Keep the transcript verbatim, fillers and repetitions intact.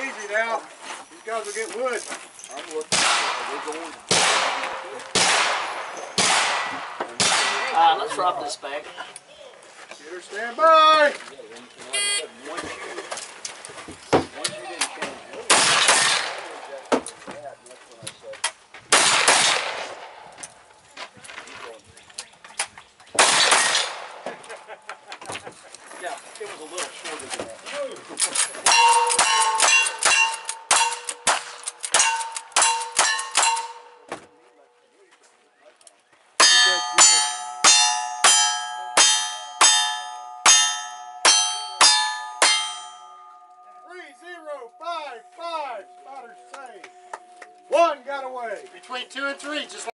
Easy now. These guys will get wood. I'm looking. We're going. Alright, let's drop this back. Get her stand by. Yeah, it was a little shorter than that. Three, zero, five, five. Spotters saved. One got away. Between two and three, just like